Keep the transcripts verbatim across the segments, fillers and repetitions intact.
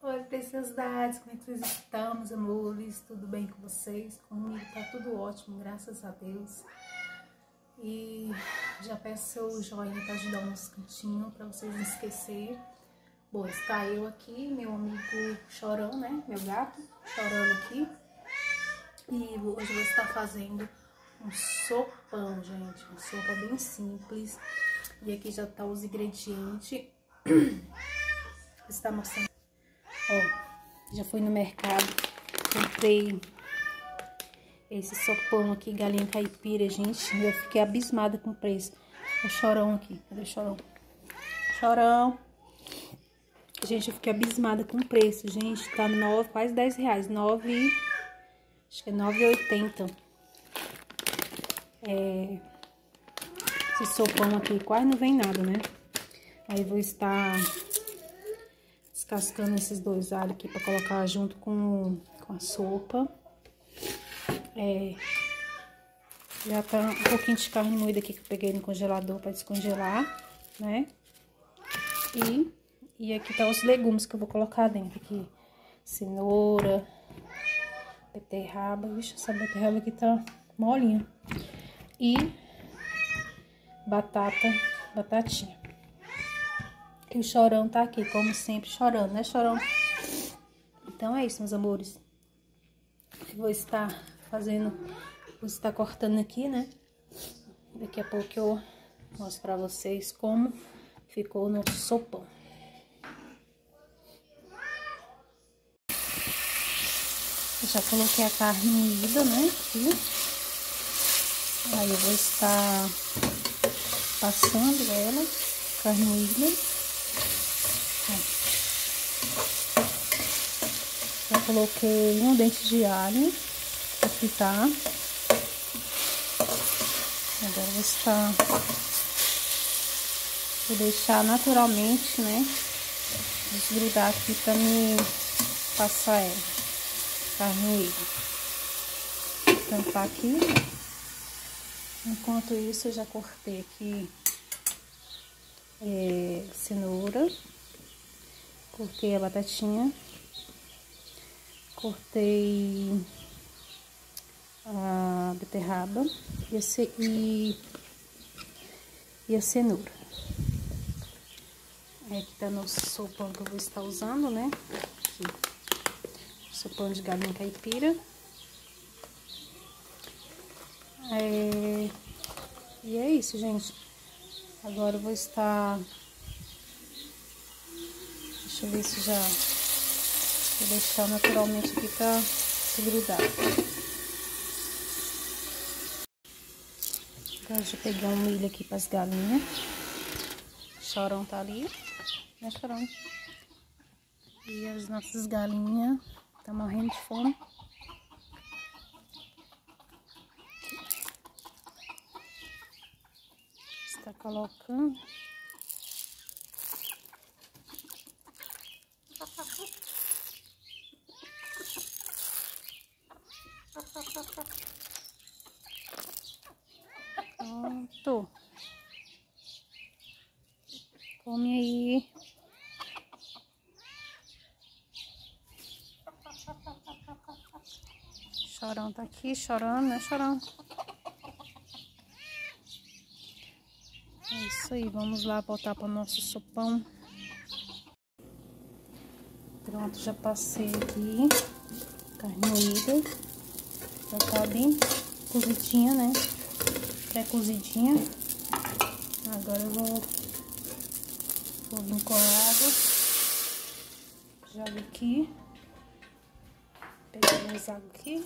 Oi, preciosidades, como é que vocês estão, meus amores? Tudo bem com vocês? Comigo tá tudo ótimo, graças a Deus. E já peço seu joinha para ajudar o nosso cantinho, para vocês não esquecerem. Bom, está eu aqui, meu amigo Chorão, né? Meu gato, chorando aqui. E hoje eu vou estar fazendo um sopão, gente. Uma sopa bem simples. E aqui já tá os ingredientes. Está mostrando. Ó, já fui no mercado, comprei esse sopão aqui, galinha caipira, gente. Eu fiquei abismada com o preço. O Chorão aqui, cadê o Chorão? Chorão. Gente, eu fiquei abismada com o preço, gente. Tá nove, quase dez reais. nove, acho que é nove e oitenta. É, esse sopão aqui quase não vem nada, né? Aí vou estar descascando esses dois alhos aqui pra colocar junto com, com a sopa. É, já tá um pouquinho de carne moída aqui que eu peguei no congelador pra descongelar, né? E, e aqui tá os legumes que eu vou colocar dentro aqui. Cenoura, beterraba. Vixe, essa beterraba aqui tá molinha. E batata, batatinha. E o Chorão tá aqui, como sempre, chorando, né, Chorão? Então é isso, meus amores. Eu vou estar fazendo, vou estar cortando aqui, né? Daqui a pouco eu mostro pra vocês como ficou o nosso sopão. Eu já coloquei a carne moída, né? Aqui. Aí eu vou estar passando ela, carne moída. Já coloquei um dente de alho pra fritar. Agora vou estar, vou deixar naturalmente, né, desgrudar aqui pra me passar ela, carne moída. Vou tampar aqui. Enquanto isso, eu já cortei aqui é, cenoura, cortei a batatinha, cortei a beterraba e a, ce e, e a cenoura. Aqui tá nosso sopão que eu vou estar usando, né? Aqui. Sopão de galinha caipira. É... E é isso, gente. Agora eu vou estar... Deixa eu ver se já... Vou deixar naturalmente aqui pra se grudar. Agora já peguei um milho aqui pras galinhas. O Chorão tá ali, né, Chorão? E as nossas galinhas estão morrendo de fome. Está colocando. Pronto. Come aí. Chorão tá aqui chorando, né, Chorão? É isso aí, vamos lá botar para o nosso sopão. Pronto, já passei aqui carne moída. Já tá bem cozidinha, né? Pré-cozidinha. Agora eu vou, vou vir com a água. Jogo aqui. Peguei mais água aqui.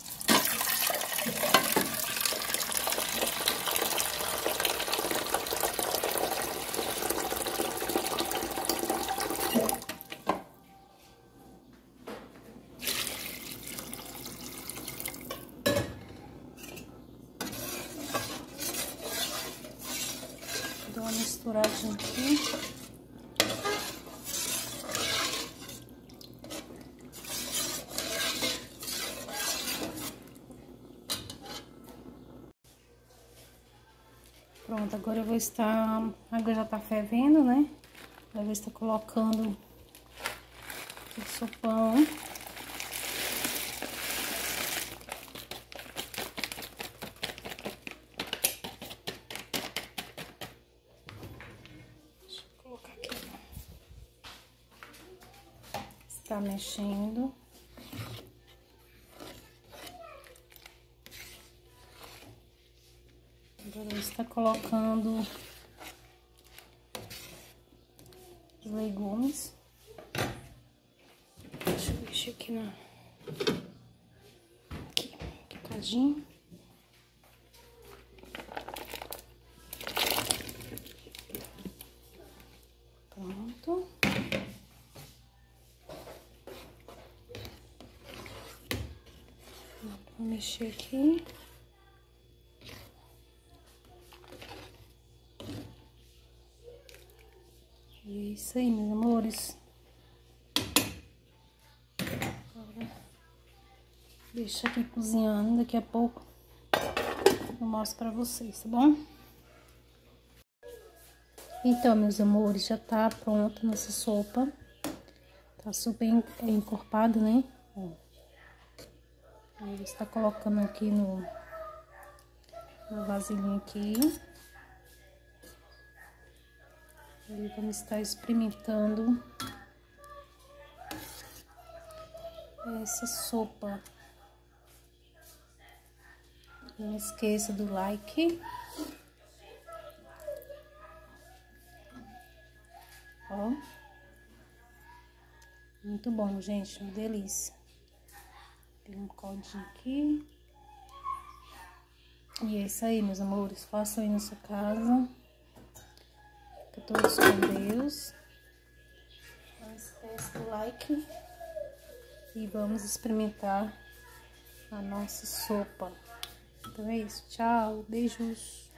Dou uma misturadinha aqui. Pronto, agora eu vou estar... A água já tá fervendo, né? Eu vou estar colocando aquele sopão. Deixa eu colocar aqui. Está mexendo. Agora está colocando os legumes. Deixa eu mexer aqui na... Aqui, aqui, cadinho. Pronto. Vou mexer aqui. E é isso aí, meus amores. Agora, deixa aqui cozinhando, daqui a pouco eu mostro pra vocês, tá bom? Então, meus amores, já tá pronta nossa sopa. Tá super encorpada, né? Ó. Aí você tá colocando aqui no, no vasilhinho aqui. E vamos estar experimentando essa sopa. Não esqueça do like. Ó. Muito bom, gente. Uma delícia. Tem um caldinho aqui. E é isso aí, meus amores. Façam aí na sua casa. Fica todos com Deus. Não esqueça do like. E vamos experimentar a nossa sopa. Então é isso. Tchau. Beijos.